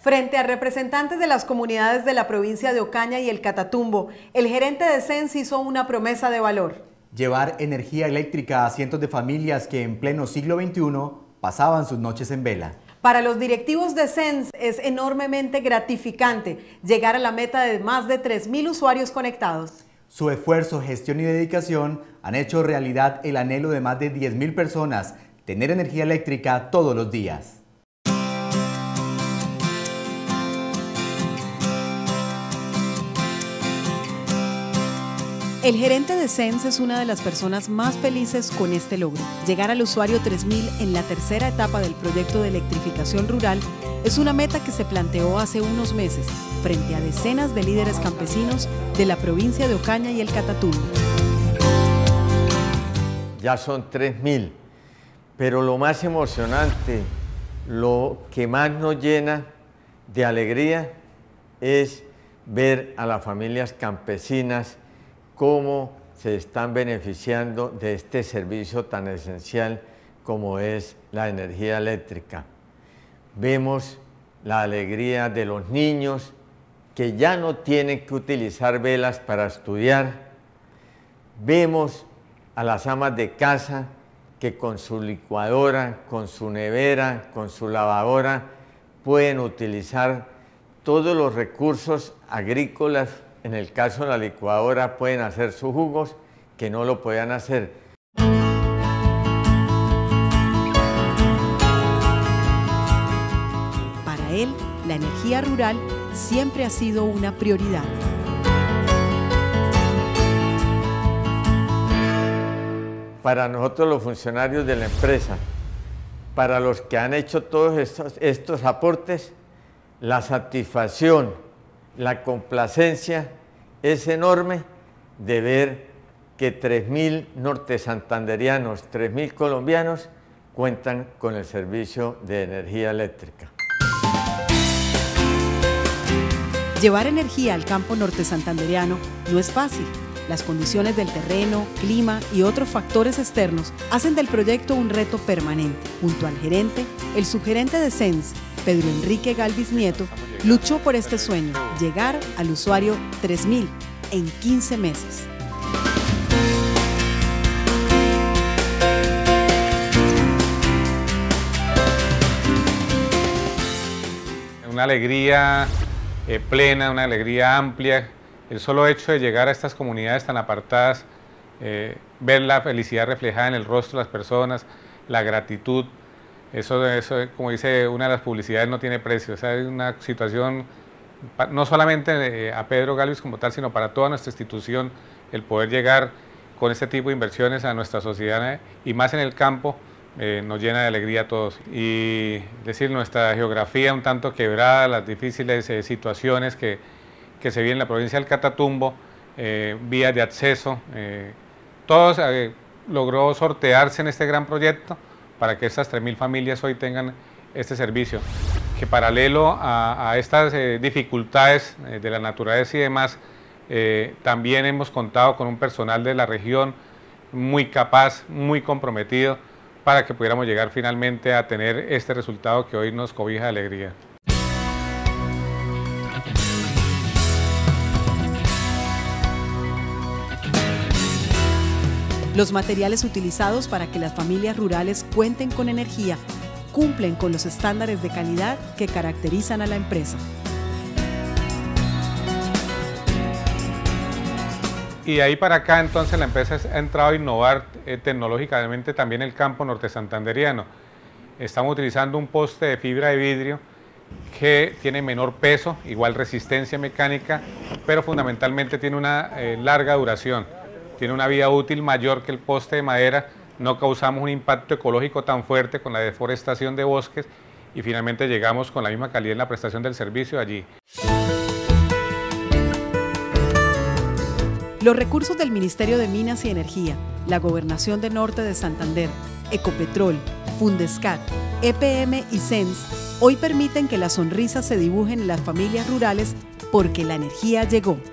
Frente a representantes de las comunidades de la provincia de Ocaña y el Catatumbo, el gerente de SENS hizo una promesa de valor. Llevar energía eléctrica a cientos de familias que en pleno siglo XXI pasaban sus noches en vela. Para los directivos de SENS es enormemente gratificante llegar a la meta de más de 3.000 usuarios conectados. Su esfuerzo, gestión y dedicación han hecho realidad el anhelo de más de 10.000 personas, tener energía eléctrica todos los días. El gerente de SENS es una de las personas más felices con este logro. Llegar al usuario 3000 en la tercera etapa del proyecto de electrificación rural es una meta que se planteó hace unos meses frente a decenas de líderes campesinos de la provincia de Ocaña y el Catatumbo. Ya son 3000, pero lo más emocionante, lo que más nos llena de alegría es ver a las familias campesinas cómo se están beneficiando de este servicio tan esencial como es la energía eléctrica. Vemos la alegría de los niños que ya no tienen que utilizar velas para estudiar. Vemos a las amas de casa que con su licuadora, con su nevera, con su lavadora pueden utilizar todos los recursos agrícolas. En el caso de la licuadora pueden hacer sus jugos que no lo podían hacer. Para él, la energía rural siempre ha sido una prioridad. Para nosotros los funcionarios de la empresa, para los que han hecho todos estos aportes, la satisfacción, la complacencia es enorme de ver que 3000 nortesantanderianos, 3000 colombianos cuentan con el servicio de energía eléctrica. Llevar energía al campo nortesantanderiano no es fácil. Las condiciones del terreno, clima y otros factores externos hacen del proyecto un reto permanente. Junto al gerente, el subgerente de SENS, Pedro Enrique Galvis Nieto, luchó por este sueño, llegar al usuario 3000 en 15 meses. Una alegría plena, una alegría amplia. El solo hecho de llegar a estas comunidades tan apartadas, ver la felicidad reflejada en el rostro de las personas, la gratitud, eso como dice una de las publicidades, no tiene precio. O sea, es una situación, no solamente a Pedro Galvis como tal, sino para toda nuestra institución, el poder llegar con este tipo de inversiones a nuestra sociedad y más en el campo, nos llena de alegría a todos. Y decir, nuestra geografía un tanto quebrada, las difíciles situaciones que se vive en la provincia del Catatumbo, vías de acceso, todo logró sortearse en este gran proyecto para que estas 3000 familias hoy tengan este servicio, que paralelo a estas dificultades de la naturaleza y demás, también hemos contado con un personal de la región muy capaz, muy comprometido, para que pudiéramos llegar finalmente a tener este resultado que hoy nos cobija de alegría. Los materiales utilizados para que las familias rurales cuenten con energía cumplen con los estándares de calidad que caracterizan a la empresa. Y de ahí para acá entonces la empresa ha entrado a innovar tecnológicamente también el campo nortesantanderiano. Estamos utilizando un poste de fibra de vidrio que tiene menor peso, igual resistencia mecánica, pero fundamentalmente tiene una larga duración. Tiene una vida útil mayor que el poste de madera, no causamos un impacto ecológico tan fuerte con la deforestación de bosques y finalmente llegamos con la misma calidad en la prestación del servicio allí. Los recursos del Ministerio de Minas y Energía, la Gobernación de Norte de Santander, Ecopetrol, Fundescat, EPM y SENS hoy permiten que las sonrisas se dibujen en las familias rurales porque la energía llegó.